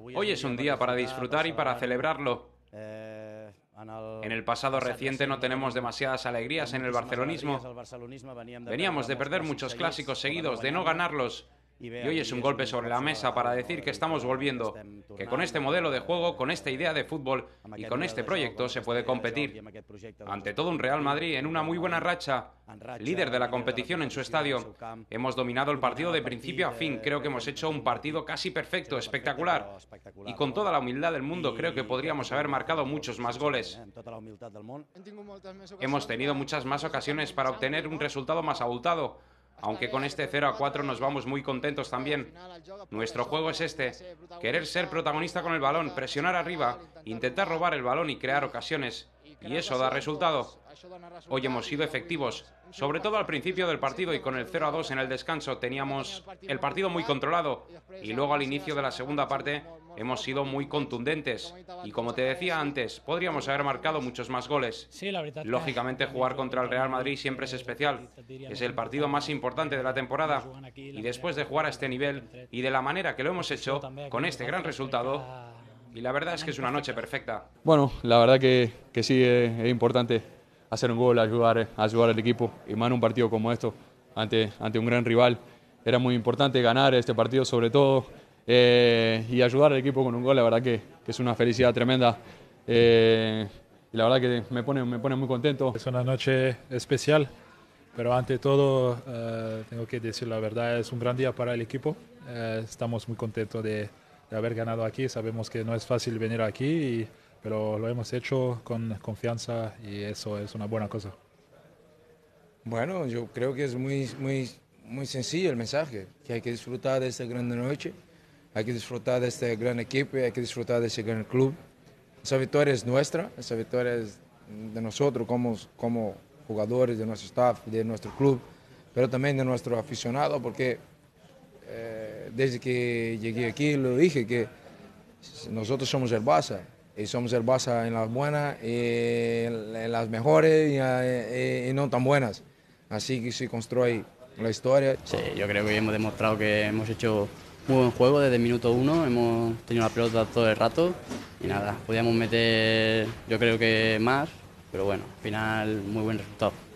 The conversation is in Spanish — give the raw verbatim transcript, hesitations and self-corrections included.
Hoy es un día para disfrutar y para celebrarlo. En el pasado reciente no tenemos demasiadas alegrías en el barcelonismo. Veníamos de perder muchos clásicos seguidos, de no ganarlos. Y hoy es un golpe sobre la mesa para decir que estamos volviendo, que con este modelo de juego, con esta idea de fútbol y con este proyecto se puede competir. Ante todo un Real Madrid en una muy buena racha, líder de la competición en su estadio. Hemos dominado el partido de principio a fin, creo que hemos hecho un partido casi perfecto, espectacular. Y con toda la humildad del mundo creo que podríamos haber marcado muchos más goles. Hemos tenido muchas más ocasiones para obtener un resultado más abultado. Aunque con este cero a cuatro nos vamos muy contentos también. Nuestro juego es este, querer ser protagonista con el balón, presionar arriba, intentar robar el balón y crear ocasiones. Y eso da resultado. Hoy hemos sido efectivos, sobre todo al principio del partido y con el cero a dos en el descanso teníamos el partido muy controlado y luego al inicio de la segunda parte hemos sido muy contundentes y como te decía antes, podríamos haber marcado muchos más goles. Lógicamente jugar contra el Real Madrid siempre es especial, es el partido más importante de la temporada y después de jugar a este nivel y de la manera que lo hemos hecho, con este gran resultado, y la verdad es que es una noche perfecta. Bueno, la verdad que, que sí es, es importante hacer un gol, ayudar, ayudar al equipo y más en un partido como esto, ante, ante un gran rival. Era muy importante ganar este partido sobre todo eh, y ayudar al equipo con un gol, la verdad que, que es una felicidad tremenda eh, y la verdad que me pone, me pone muy contento. Es una noche especial, pero ante todo eh, tengo que decir la verdad, es un gran día para el equipo, eh, estamos muy contentos de, de haber ganado aquí, sabemos que no es fácil venir aquí, y, pero lo hemos hecho con confianza y eso es una buena cosa. Bueno, yo creo que es muy, muy, muy sencillo el mensaje, que hay que disfrutar de esta gran noche, hay que disfrutar de este gran equipo, hay que disfrutar de este gran club. Esa victoria es nuestra, esa victoria es de nosotros como, como jugadores, de nuestro staff, de nuestro club, pero también de nuestro aficionado, porque eh, desde que llegué aquí lo dije, que nosotros somos el Barça, y somos el Barça en las buenas, y en las mejores y, y, y no tan buenas. Así que se construye la historia. Sí, yo creo que hemos demostrado que hemos hecho muy buen juego desde el minuto uno, hemos tenido la pelota todo el rato y nada, podíamos meter yo creo que más, pero bueno, al final muy buen resultado.